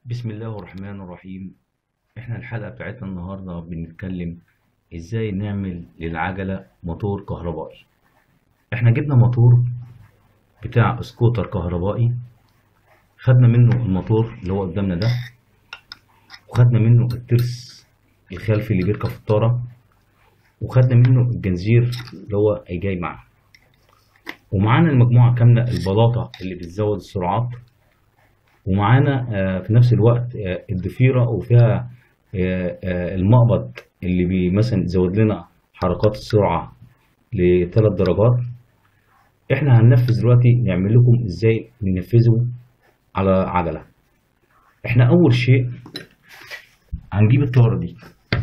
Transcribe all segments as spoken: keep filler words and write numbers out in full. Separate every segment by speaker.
Speaker 1: بسم الله الرحمن الرحيم. احنا الحلقة بتاعتنا النهاردة بنتكلم ازاي نعمل للعجلة موتور كهربائي. احنا جبنا موتور بتاع سكوتر كهربائي، خدنا منه الموتور اللي هو قدامنا ده، وخدنا منه الترس الخلفي اللي بيركب في الطارة، وخدنا منه الجنزير اللي هو جاي معاه، ومعانا المجموعة كاملة البلاطة اللي بتزود السرعات، ومعانا آه، في نفس الوقت آه، الضفيرة وفيها آه، آه، المقبض اللي بي مثلا يزود لنا حركات السرعة لثلاث درجات. احنا هننفذ دلوقتي، نعمل لكم ازاي ننفذه على عجلة. احنا اول شيء هنجيب الطارة دي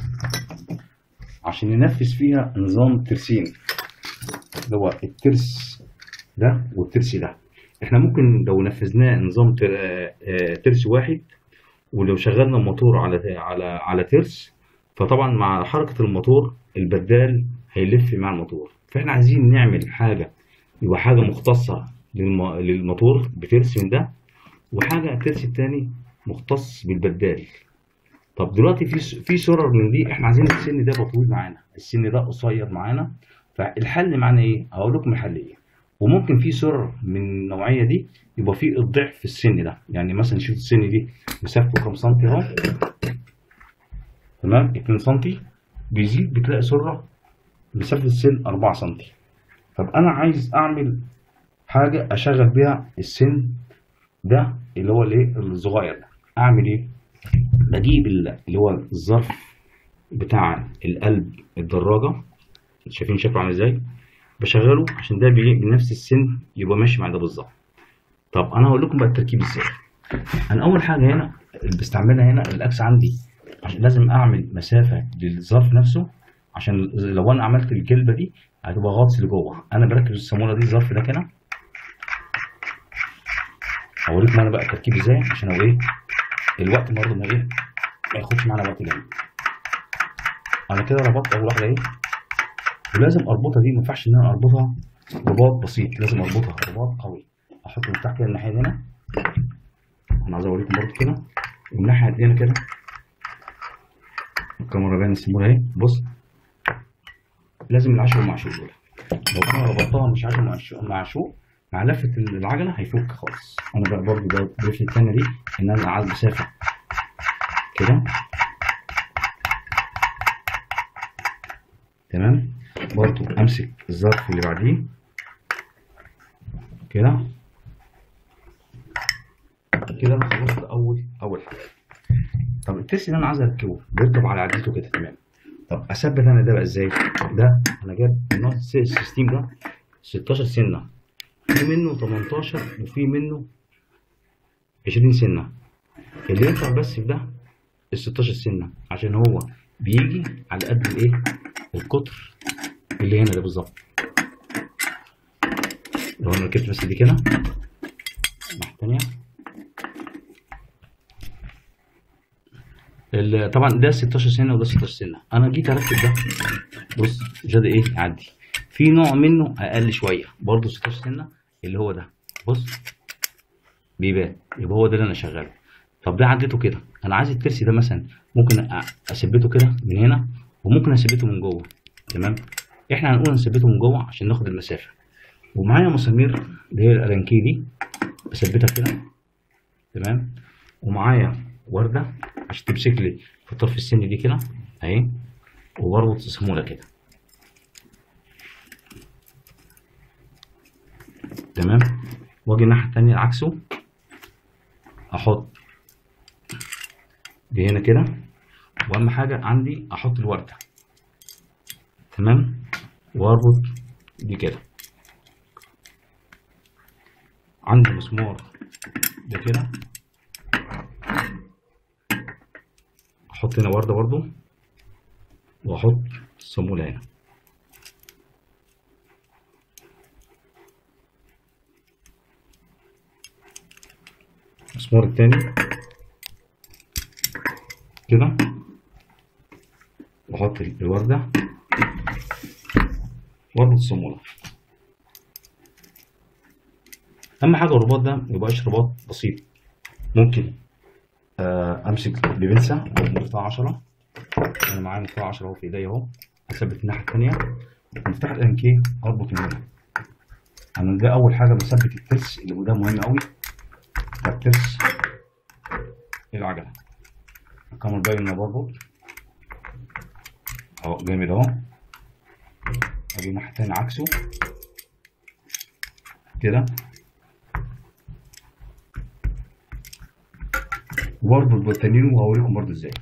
Speaker 1: عشان ننفذ فيها نظام ترسين، اللي هو الترس ده والترس ده. احنا ممكن لو نفذناه نظام تر- آه، آه، ترس واحد، ولو شغلنا الموتور على على على ترس، فطبعا مع حركة الموتور البدال هيلف مع الموتور. فاحنا عايزين نعمل حاجة يبقى حاجة مختصة للم- للموتور بترس من ده، وحاجة الترس التاني مختص بالبدال. طب دلوقتي في س- في سرر من دي، احنا عايزين السن ده يبقى طويل معانا، السن ده قصير معانا. فالحل معانا ايه؟ هقول لكم الحل ايه. وممكن في سرر من النوعية دي يبقى فيه الضعف في السن ده، يعني مثلا شوف السن دي مسافته كام سنتي اهو، تمام، اتنين سنتي، بيزيد بتلاقي سرة مسافة السن أربعة سنتي. طب أنا عايز أعمل حاجة أشغل بيها السن ده اللي هو الإيه الصغير ده. أعمل إيه؟ بجيب ال- اللي هو الظرف بتاع القلب الدراجة، شايفين شكله عامل إزاي؟ بشغله عشان ده بي- بنفس السن يبقى ماشي مع ده بالظبط. طب أنا هقول لكم بقى التركيب إزاي. أنا أول حاجة هنا اللي بستعملها هنا الأكس عندي، عشان لازم أعمل مسافة للظرف نفسه، عشان لو أنا عملت الجلبة دي هتبقى غطس لجوه. أنا بركب الصامولة دي الظرف ده كده. هوريكم أنا بقى التركيب إزاي عشان هو إيه الوقت برضه ما إيه ما ياخدش معانا وقت جامد. أنا كده ربطت أول واحدة إيه، ولازم أربطها دي، ما ينفعش إن أنا أربطها رباط بسيط، لازم أربطها رباط قوي. أحط من تحت كده الناحية دي هنا، أنا عايز أوريكم برضه كده، والناحية دي هنا كده. الكاميرا باين السمولة أهي، بص لازم العشق والمعشوق دول. لو انا ربطتها مش عشق ومعشوق معشوق مع لفه العجله هيفك خالص. انا بقى برضه بضيف لي التانيه دي ان انا عايز مسافه كده، تمام. برضه امسك الظرف اللي بعديه كده كده. انا خلصت اول اول حاجه. طب التيست اللي انا عايز اركبه بيركب على عدته كده، تمام. طب اثبت انا ده بقى ازاي؟ ده انا جايب النوع السيستم ده ستاشر سنه، في منه تمنتاشر وفي منه عشرين سنه. اللي ينفع بس في ده ال ستاشر سنه، عشان هو بيجي على قد الايه القطر اللي هنا ده بالظبط. لو انا ركبت بس دي كده الناحيه التانيه، ال- طبعا ده ستاشر سنه وده ستاشر سنه. انا جيت اركب ده، بص جاد ايه يعدي. في نوع منه اقل شويه برضه ستاشر سنه اللي هو ده، بص بيبان، يبقى هو ده اللي انا شغاله. طب ده عديته كده، انا عايز الترسي ده مثلا ممكن أ- اثبته كده من هنا، وممكن اثبته من جوه، تمام. احنا هنقول نثبته من جوه عشان ناخد المسافه. ومعايا مسامير اللي هي الالانكي دي بثبتها كده، تمام. ومعايا ورده عشان تمسك لي في طرف السن دي كده اهي، وبربط الصاموله كده، تمام. واجي الناحيه التانيه عكسه، احط دي هنا كده. واهم حاجه عندي احط الورده، تمام، واربط دي كده. عندي مسمار ده كده، احط هنا ورده برضو، واحط الصاموله هنا. المسمار التاني كده، واحط الورده واربط الصاموله. اهم حاجه الرباط ده ميبقاش رباط بسيط، ممكن آه امسك ببنسه مفتاح عشرة. انا معايا مفتاح عشرة اهو في ايديا اهو، اثبت الناحيه الثانيه. مفتاح الانكيه اربط من هنا. انا ده اول حاجه بثبت الترس اللي وده مهم قوي، ده الترس العجله. الكاميرا باين انا بربط اهو جامد اهو. اجي الناحيه الثانيه عكسه كده، واربط بالتانيين وهوريكم برضو ازاي.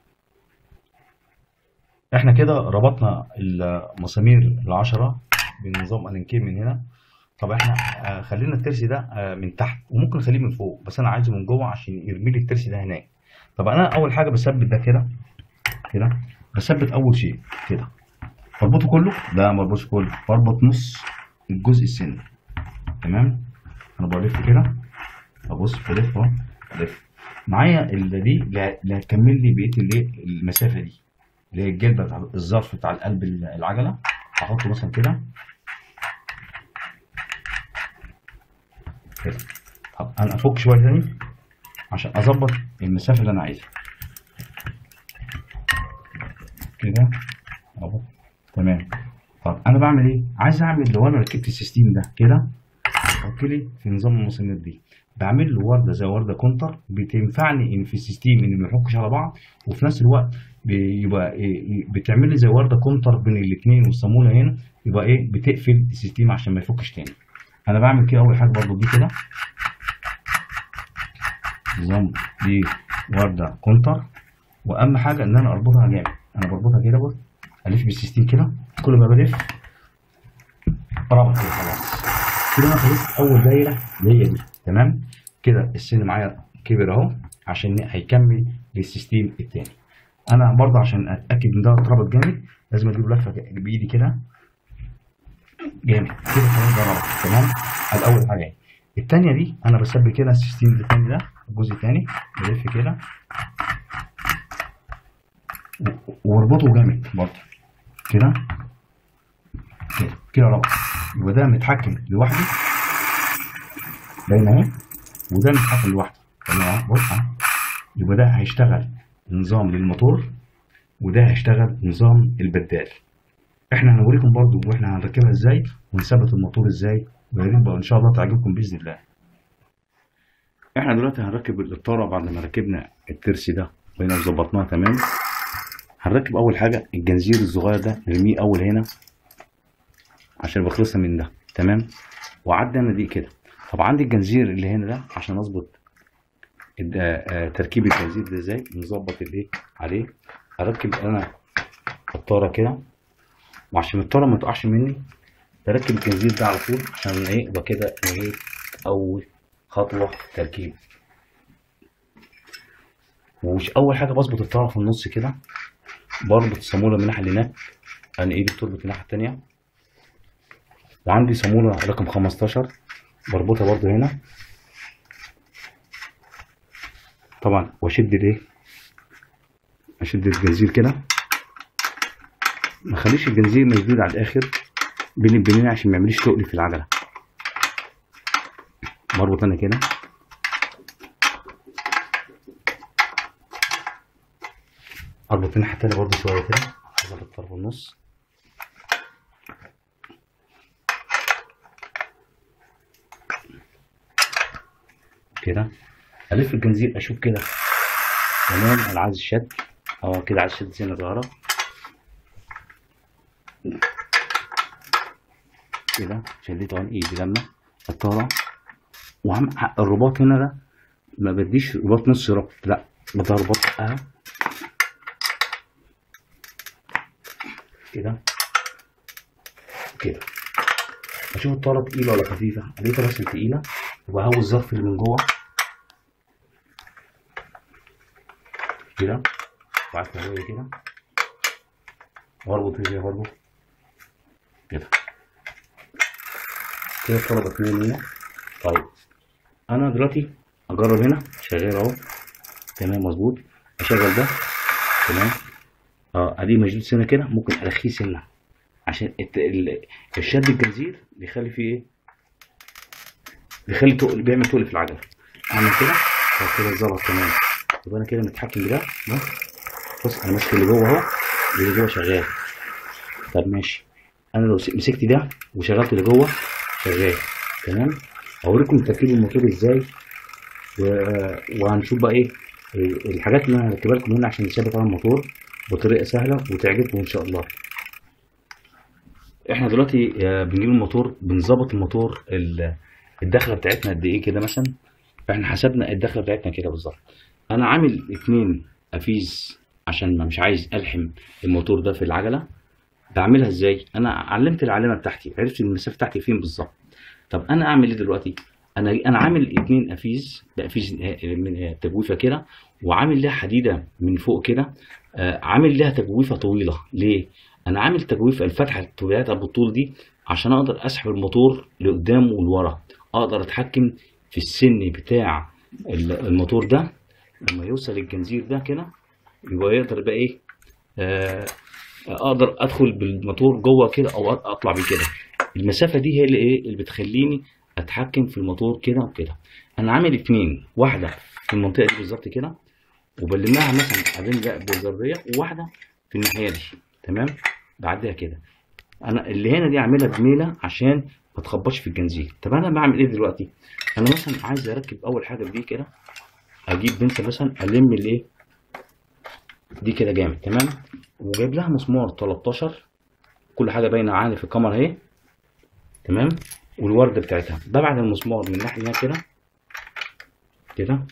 Speaker 1: احنا كده ربطنا المسامير العشرة بنظام الانكيه من هنا. طب احنا آه خلينا الترس ده آه من تحت، وممكن نخليه من فوق، بس انا عايزه من جوه عشان يرمي لي الترس ده هناك. طب انا اول حاجه بثبت ده كده كده، بثبت اول شيء كده، بربطه كله. لا ما بربطش كله، بربط نص الجزء السن. تمام. انا بلف كده، ابص بلف اهو، بلف معايا اللي دي اللي هتكمل لي بقيه الايه المسافه دي، اللي هي الجلبه بتاع الظرف بتاع القلب العجله. احطه مثلا كده كده. طب انا افك شويه تاني عشان اظبط المسافه اللي انا عايزها كده اهو. تمام. طب انا بعمل ايه؟ عايز اعمل لو انا ركبت السيستم ده كده، احط لي في نظام المسامير دي، بعمل له ورده زي ورده كونتر بتنفعني ان في السيستم ان ما يحكش على بعض، وفي نفس الوقت بيبقى إيه، بتعمل لي زي ورده كونتر بين الاثنين والصاموله هنا، يبقى ايه بتقفل السيستم عشان ما يفكش تاني. انا بعمل كده اول حاجه برضو دي كده نظام دي ورده كونتر. واهم حاجه ان انا اربطها جامد، انا بربطها كده بص، الف بالسيستم كده، كل ما بلف ربط كده خلاص. كده انا خلصت اول دايره اللي هي دي. تمام كده. السن معايا كبر اهو عشان هيكمل للسيستم التاني. انا برضه عشان اتاكد ان ده اتربط جامد لازم اجيب لفه بايدي كده جامد كده خلاص ده ربط. تمام. ادي اول حاجه. التانيه دي انا بثبت كده السيستم التاني ده الجزء التاني، بلف كده واربطه جامد برضه كده كده كده ربط. يبقى ده متحكم لوحده باين اهي، وده متحكم لوحده. تمام. بص يبقى ده هيشتغل نظام للموتور، وده هيشتغل نظام البدال. احنا هنوريكم برضو واحنا هنركبها ازاي ونثبت الموتور ازاي، ويا ريت بقى ان شاء الله تعجبكم باذن الله. احنا دلوقتي هنركب الطاره بعد ما ركبنا الترسي ده بقينا ظبطناها تمام. هنركب اول حاجه الجنزير الصغير ده، نرميه اول هنا عشان بخلصنا من ده. تمام. وعدي انا دي كده. طب عندي الجنزير اللي هنا ده عشان اظبط تركيب الجنزير ده ازاي نظبط الايه عليه. اركب انا الطاره كده، وعشان الطاره ما تقعش مني بركب الجنزير ده على طول عشان ايه يبقى كده ايه اول خطوه تركيب. ومش اول حاجه بظبط الطاره في النص كده، بربط الصاموله من الناحيه اللي هناك، انا ايدي بتربط الناحيه التانيه. وعندي صاموله رقم خمستاشر بربطها برضو هنا طبعا، واشد الايه اشد الجنزير كده، ما اخليش الجنزير مشدود على الاخر بين البنين عشان ما يعمليش تقل في العجله. بربط انا كده اربط الناحيه التانيه برضو شويه كده، اظبط الطرف النص كده، الف الجنزير اشوف كده تمام. انا عايز الشد اه كده، عايز شد سنه صغيره كده، شديت اهو ايدي لما الطاره. واهم الرباط هنا ده ما بديش رباط نص ربط، لا بدي رباط اهو كده كده. اشوف الطاره تقيله ولا خفيفه، لقيتها بس تقيله وبهوي الظرف اللي من جوه كده، بعد تهويه كده واربط رجلي برضه كده كده الطاره بتنام هنا. طيب انا دلوقتي اجرب هنا شغال اهو تمام مظبوط. اشغل ده تمام اه ادي مشدود سنه كده، ممكن ارخيه سنه عشان الشد الجنزير بيخلي فيه ايه بيخلي تقل، بيعمل تقل في العجله. اعمل كده كده ظبط تمام. يبقى انا كده متحكم بده. بص انا ماسك اللي جوه اهو، واللي جوه شغال. طب ماشي، انا لو مسكت ده وشغلت اللي جوه شغال. تمام. اوريكم تركيب الموتور ازاي، و... وهنشوف بقى ايه الحاجات اللي انا هركبها لكم هنا عشان نثبت على الموتور بطريقه سهله وتعجبكم ان شاء الله. احنا دلوقتي بنجيب الموتور، بنظبط الموتور الدخله بتاعتنا قد ايه كده مثلا. احنا حسبنا الدخله بتاعتنا كده بالظبط. انا عامل اتنين افيز عشان ما مش عايز الحم الموتور ده في العجله. بعملها ازاي؟ انا علمت العلامه بتاعتي، عرفت المسافه بتاعتي فين بالظبط. طب انا اعمل ايه دلوقتي؟ انا انا عامل اتنين افيز، بافيز من تجويفه كده، وعامل لها حديده من فوق كده. آه عامل لها تجويفه طويله. ليه؟ انا عامل تجويفه الفتحه بتاعتها بالطول دي عشان اقدر اسحب الموتور لقدام ولورا، اقدر اتحكم في السن بتاع الموتور ده. لما يوصل الجنزير ده كده يبقى يقدر بقى ايه، آه اقدر ادخل بالموتور جوه كده او اطلع بيه كده. المسافه دي هي اللي ايه اللي بتخليني اتحكم في الموتور كده وكده. انا عامل اتنين، واحده في المنطقه دي بالظبط كده، وبلمها مثلا ادين ده بالزريه، وواحده في الناحيه دي. تمام. بعدها كده انا اللي هنا دي اعملها بميله عشان ما تخبطش في الجنزير. طب انا بعمل ايه دلوقتي؟ انا مثلا عايز اركب اول حاجه بدي كده، اجيب بنسه مثلا الم الايه دي كده جامد. تمام. وجايب لها مسمار تلتاشر، كل حاجه باينه عالي في الكاميرا اهي. تمام. والورده بتاعتها ببعد المسمار من الناحيه هنا كده كده،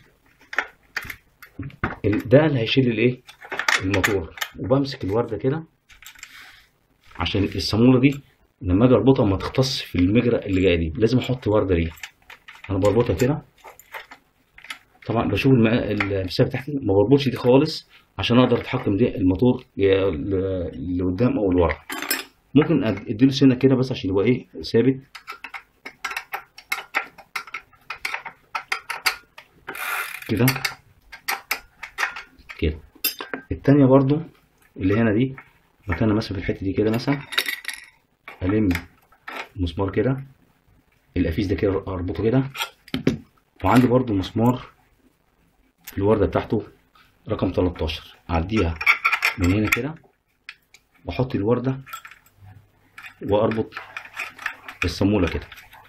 Speaker 1: ده اللي هيشيل الايه الموتور. وبمسك الورده كده عشان الصاموله دي لما اجي اربطها ما تختص في المجرى اللي جايه دي، لازم احط ورده ليها. انا بربطها كده طبعا، بشوف المسافه بتاعتي، ما بربطش دي خالص عشان اقدر اتحكم دي الموتور لقدام او لورا. ممكن اديله سنه كده بس عشان يبقى ايه ثابت كده كده. التانية برضو اللي هنا دي مكانها مثلا في الحته دي كده، مثلا الم مسمار كده القفيز ده كده اربطه كده. وعندي برضو مسمار الورده بتاعته رقم تلتاشر، اعديها من هنا كده واحط الورده واربط الصاموله كده.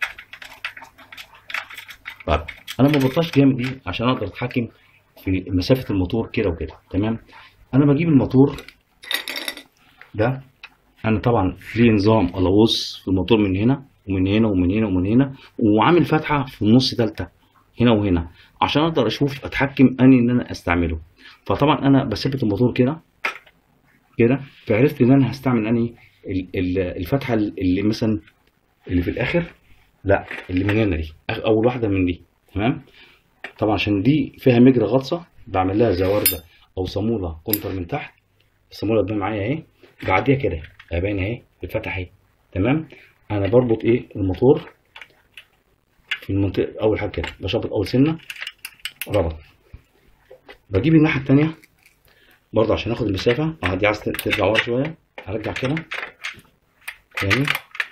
Speaker 1: طيب انا ما بربطهاش جامد دي عشان اقدر اتحكم في مسافه الموتور كده وكده. تمام. انا بجيب الموتور ده، انا طبعا ليه نظام الغوص في الموتور من هنا ومن هنا ومن هنا ومن هنا، وعامل فتحه في النص ثالثه هنا وهنا عشان اقدر اشوف اتحكم اني ان انا استعمله. فطبعا انا بثبت الموتور كده كده، فعرفت ان انا هستعمل اني الفتحه اللي مثلا اللي في الاخر، لا اللي من هنا دي اول واحده من دي. تمام. طبعا عشان دي فيها مجرى غطسه بعمل لها زي ورده او صاموله كونتر من تحت. الصاموله ده معايا اهي، بعديها كده باين اهي الفتحه اهي. تمام. انا بربط ايه الموتور في المنطقه اول حاجه كده، بشبط اول سنه ربط. بجيب الناحيه الثانيه برضه عشان اخد المسافه. اه دي عايز ترجع ورا شويه، هرجع كده تاني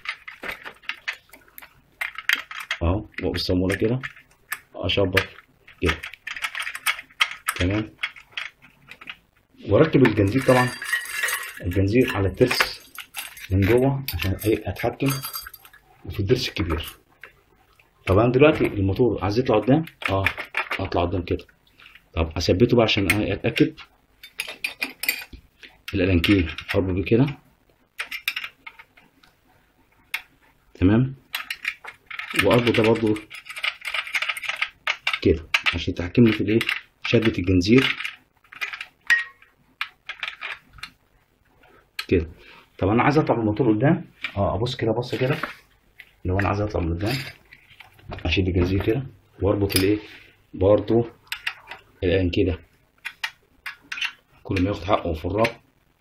Speaker 1: اهو بالصاموله كده اشبط كده. تمام. واركب الجنزير، طبعا الجنزير على الترس من جوه عشان ايه اتحكم في الضرس الكبير. طبعا دلوقتي الموتور عايز يطلع قدام، اه اطلع قدام كده. طب اثبته بقى عشان اتاكد. الالانكيه اربط بيه كده. تمام. واربط ده برضو كده عشان يتحكمني في الايه شدة الجنزير كده. طب انا عايز اطلع بالموتور قدام، اه ابص كده بص كده. لو انا عايز اطلع من قدام اشد الجنزير كده واربط الايه برضو الان كده، كل ما ياخد حقه في الربط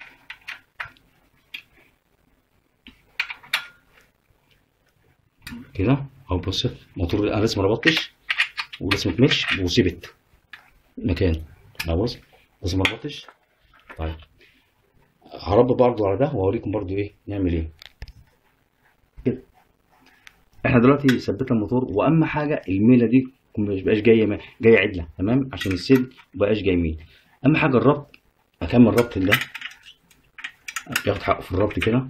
Speaker 1: كده. اهو بص الموتور انا لسه ما ربطتش ولسه ما كملش وسيبت مكانه. اهو بص لسه ما ربطتش. طيب هربط برضو على ده واوريكم برضو ايه نعمل ايه كده. احنا دلوقتي ثبتنا الموتور، واهم حاجه الميله دي ما يبقاش جايه جايه عدله، تمام، عشان السلك ما يبقاش جاي يمين. اهم حاجه الربط، اكمل ربط ده ياخد حقه في الربط كده،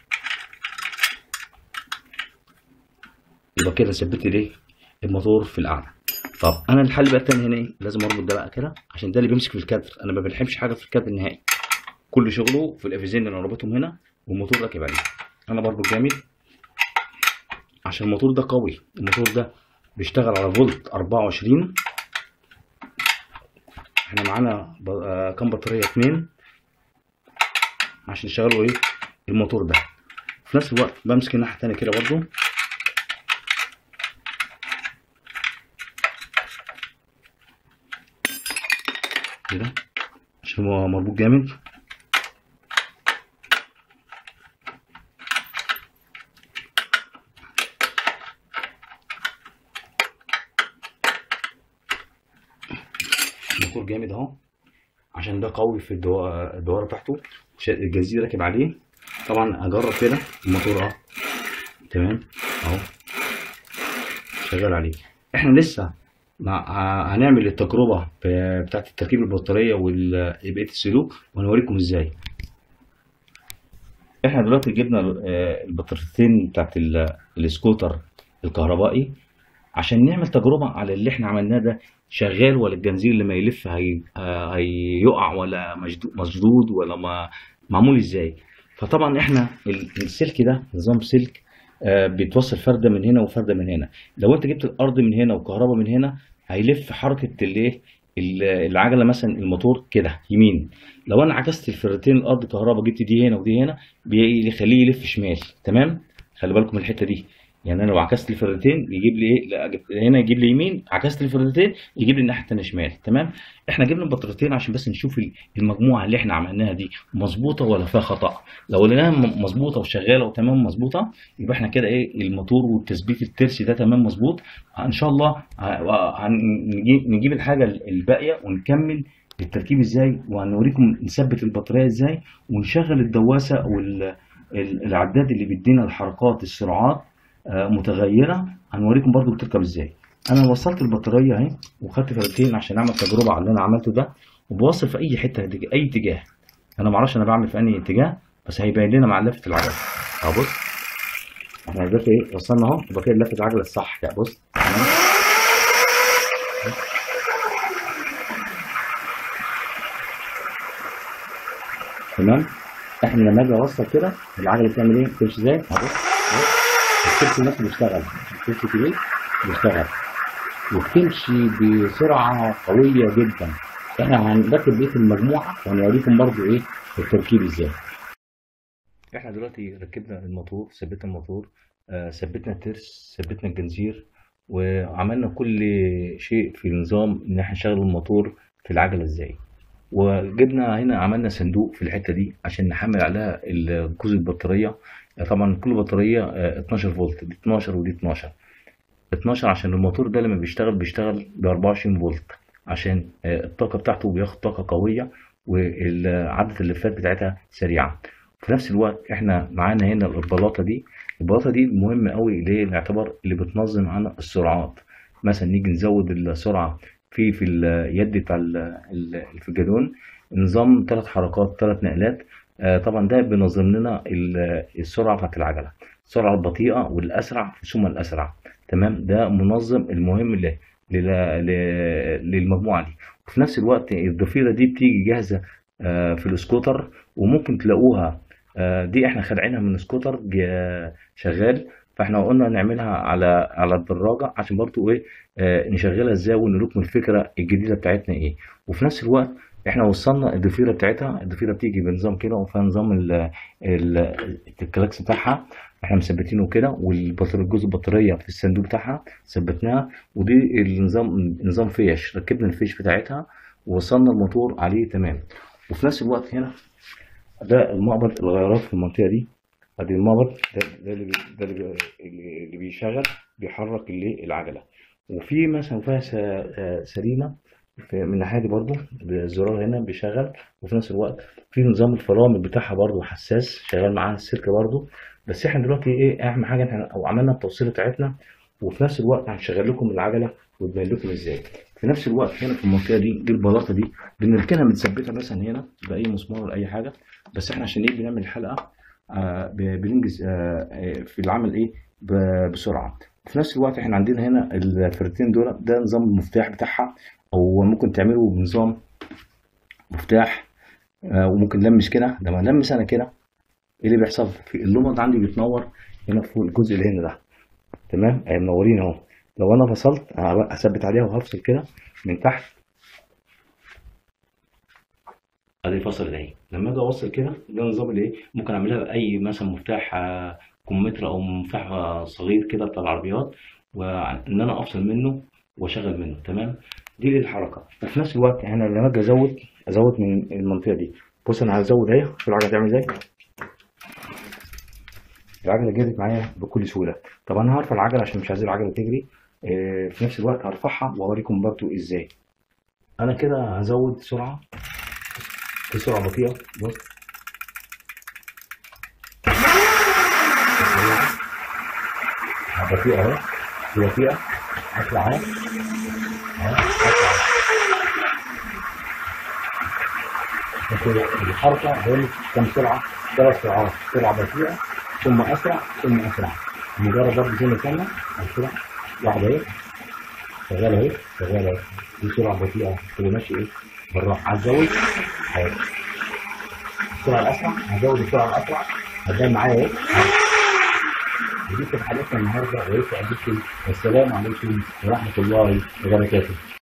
Speaker 1: يبقى كده ثبت لي الموتور في القاعده. طب انا الحل بقى التاني هنا ايه؟ لازم اربط ده بقى كده عشان ده اللي بيمسك في الكادر، انا ما بلحمش حاجه في الكادر نهائي، كل شغله في الافيزين اللي انا رابطهم هنا والموتور راكب عليه. انا بربط جامد عشان الموتور ده قوي، الموتور ده بيشتغل على فولت أربعة وعشرين. احنا معانا ب... آه كام بطاريه؟ اتنين عشان يشغلوا ايه الموتور ده. في نفس الوقت بمسك الناحيه التانيه كده برضو كده عشان هو مربوط جامد. الموتور جامد اهو عشان ده قوي في الدواره الدواره بتاعته، الجزيره راكب عليه. طبعا اجرب كده الموتور اهو تمام اهو شغال عليه. احنا لسه مع هنعمل التجربه بتاعت تركيب البطاريه وبقيه السلوك وهنوريكم ازاي. احنا دلوقتي جبنا البطاريتين بتاعت السكوتر الكهربائي عشان نعمل تجربه على اللي احنا عملناه ده شغال ولا الجنزير لما يلف هي هيقع ولا مشدود ولا ما معمول ازاي. فطبعا احنا السلك ده نظام سلك بيتوصل فرده من هنا وفرده من هنا. لو انت جبت الارض من هنا وكهرباء من هنا هيلف حركه الايه العجله، مثلا الموتور كده يمين. لو انا عكست الفرتين الارض كهرباء جبت دي هنا ودي هنا بيخليه يلف شمال. تمام، خلي بالكم من الحته دي. يعني انا لو عكست الفردتين يجيب لي ايه؟ لا هنا يجيب لي يمين، عكست الفردتين يجيب لي الناحيه الثانيه شمال. تمام، احنا جبنا البطاريتين عشان بس نشوف المجموعه اللي احنا عملناها دي مظبوطه ولا فيها خطا. لو لقيناها مظبوطه وشغاله وتمام مظبوطه يبقى احنا كده ايه الموتور والتثبيت الترسي ده تمام مظبوط. ان شاء الله هنجيب نجيب الحاجه الباقيه ونكمل التركيب ازاي، وهنوريكم نثبت البطاريه ازاي ونشغل الدواسه او العداد اللي بيدينا الحركات السرعات متغيره. هنوريكم برضو بتركب ازاي. انا وصلت البطاريه اهي وخدت فردتين عشان اعمل تجربه على اللي انا عملته ده، وبوصل في اي حته اي اتجاه. انا معرفش انا بعمل في انهي اتجاه بس هيبين لنا مع لفه العجله اهو. بص احنا دلوقتي ايه وصلنا اهو، يبقى كده لفه العجله الصح كده. بص تمام. احنا لما اجي اوصل كده العجله بتعمل ايه؟ بتمشي ازاي؟ اهو بص الكرسي نفسه بيشتغل، الكرسي كبير بيشتغل وبتمشي بسرعه قويه جدا. احنا هنركب بيه المجموعه وهنوريكم برضو ايه التركيب ازاي. احنا دلوقتي ركبنا الموتور، ثبتنا الموتور، آه ثبتنا الترس، ثبتنا الجنزير، وعملنا كل شيء في نظام ان احنا نشغل الموتور في العجله ازاي. وجبنا هنا عملنا صندوق في الحته دي عشان نحمل عليها جزء البطاريه. طبعا كل بطاريه اتناشر فولت، دي اتناشر ودي اتناشر. اتناشر عشان الموتور ده لما بيشتغل بيشتغل ب اربعة وعشرين فولت عشان الطاقه بتاعته بياخد طاقه قويه وعدة اللفات بتاعتها سريعه. في نفس الوقت احنا معانا هنا البلاطه دي، البلاطه دي مهمه قوي ليه؟ نعتبر اللي بتنظم معانا السرعات. مثلا نيجي نزود السرعه في في اليد بتاع الفجادون، نظام ثلاث حركات ثلاث نقلات. آه طبعا ده بينظم لنا السرعه بتاعت العجله، السرعه البطيئه والاسرع ثم الاسرع. تمام، ده منظم المهم ل للمجموعه دي. وفي نفس الوقت الضفيره دي بتيجي جاهزه آه في السكوتر، وممكن تلاقوها آه دي احنا خلعينها من سكوتر شغال، فاحنا قلنا نعملها على على الدراجه عشان برضو ايه آه نشغلها ازاي ونوريكم الفكره الجديده بتاعتنا ايه. وفي نفس الوقت احنا وصلنا الضفيره بتاعتها، الضفيره بتيجي بنظام كده وفيها نظام الكلاكس بتاعها احنا مثبتينه كده، والبطاريه الجزء البطاريه في الصندوق بتاعها ثبتناها، ودي النظام نظام فيش، ركبنا الفيش بتاعتها ووصلنا الموتور عليه تمام. وفي نفس الوقت هنا ده المقبض الغيارات في المنطقه دي، ادي المقبض ده, ده اللي ده اللي بيشغل بيحرك اللي العجله. وفي مثلا فيها سرينه من الناحيه دي برضو الزرار هنا بيشغل، وفي نفس الوقت في نظام الفرامل بتاعها برضو حساس شغال معاها السلك برضو. بس احنا دلوقتي ايه اهم حاجه احنا او عملنا التوصيله بتاعتنا، وفي نفس الوقت هنشغل لكم العجله وتبين لكم ازاي. في نفس الوقت هنا في المنطقه دي دي البلاطه دي بنركنها متثبته مثلا هنا باي مسمار ولا اي حاجه، بس احنا عشان ايه بنعمل الحلقه آه ب- بننجز آه آه، في العمل ايه ب- بسرعه. في نفس الوقت احنا عندنا هنا الفرتين دول، ده نظام المفتاح بتاعها، او ممكن تعمله بنظام مفتاح آه وممكن نلمس كده. لما نلمس انا كده ايه اللي بيحصل؟ في اللمض عندي بتنور هنا فوق الجزء اللي هنا ده، تمام؟ اهي منورين اهو. لو انا فصلت هثبت عليها وهفصل كده من تحت، ادي فصل اهي. لما اجي اوصل كده ده نظام الايه، ممكن اعملها باي مثلا مفتاح آه، كمثرى او مفتاح آه، صغير كده بتاع العربيات، وان انا افصل منه واشغل منه، تمام؟ دي للحركه. وفي نفس الوقت انا لما اجي ازود ازود من المنطقه دي. بص انا هزود اهي، شوف العجله هتعمل ازاي. العجله جرت معايا بكل سهوله. طب انا هرفع العجله عشان مش عايز العجله تجري. آه، في نفس الوقت هرفعها واوريكم برضو ازاي. انا كده هزود سرعه، في سرعه بطيئه. بص بطيئه اهي، بطيئه. اطلع اهي اهي، اطلع. بس الحركه بين كم سرعه؟ ثلاث سرعات، سرعه بطيئه ثم اسرع ثم اسرع. مجرد ضرب زي ما كنا كده، واحده اهي شغاله اهي شغاله اهي. دي سرعه بطيئه تبقى ماشي ايه بالراحه. هتزود اهي السرعه الاسرع، هزود السرعه الاسرع، هتبان معايا اهي. ودي كانت حلقتنا النهارده، ويا ريت عجبتكم. والسلام عليكم ورحمه الله وبركاته.